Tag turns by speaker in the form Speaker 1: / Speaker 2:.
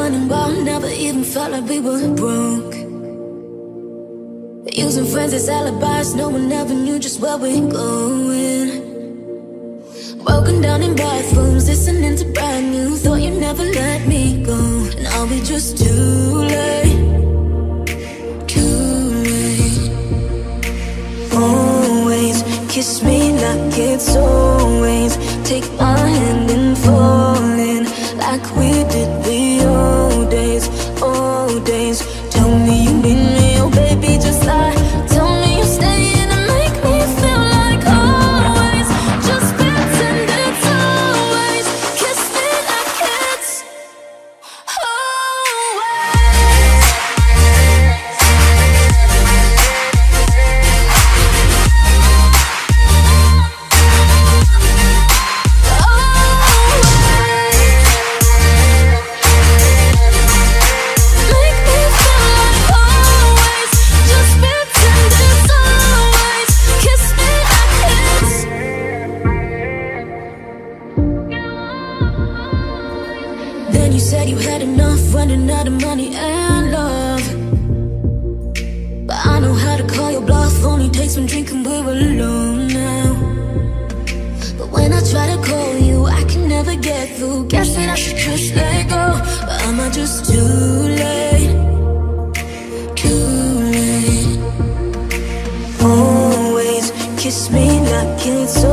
Speaker 1: running wild, never even felt like we were broke. Using friends as alibis, no one ever knew just where we're going. Broken down in bathrooms, listening to brand new. Thought you'd never let me go. Now we just too late. Too late. Always kiss me like it's always. Take my hand and fall in like we did the old days, old days. Tell me you need me, oh baby, just lie. Tell me you're staying and make me feel like always. Just pretend it's always. Kiss me like it's Then you said you had enough, running out of money and love. But I know how to call your bluff, only takes one drink and we're alone now. But when I try to call you, I can never get through. Guess that I should just let go, but am I just too late? Too late. Always kiss me like it's